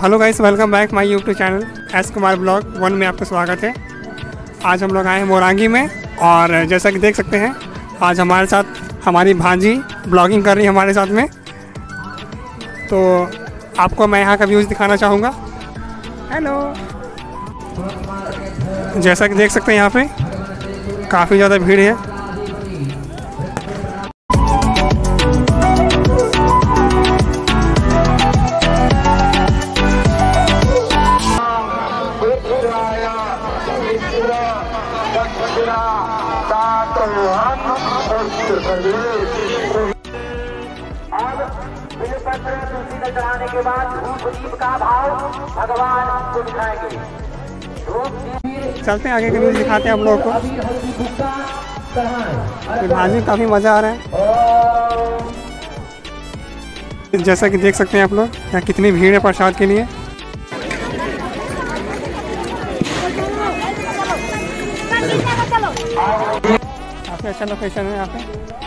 Hello guys, welcome back my YouTube channel S Kumar blog 1 में आपका स्वागत है। आज हम लोग आए हैं मोरांगी में और जैसा कि देख सकते हैं आज हमारे साथ हमारी भांजी ब्लॉगिंग कर रही है हमारे साथ में। तो आपको मैं यहाँ का व्यूज़ दिखाना चाहूँगा। हेलो, जैसा कि देख सकते हैं यहाँ पे काफ़ी ज़्यादा भीड़ है। चढ़ाने के बाद धूप दीप का भाव भगवान को दिखाएंगे। चलते हैं आगे के न्यूज़ दिखाते हैं आप लोगों को। भाजी काफ़ी मज़ा आ रहा है। जैसा कि देख सकते हैं आप लोग यहाँ कितनी भीड़ है प्रसाद के लिए। काफ़ी अच्छा लोकेशन है यहाँ पे।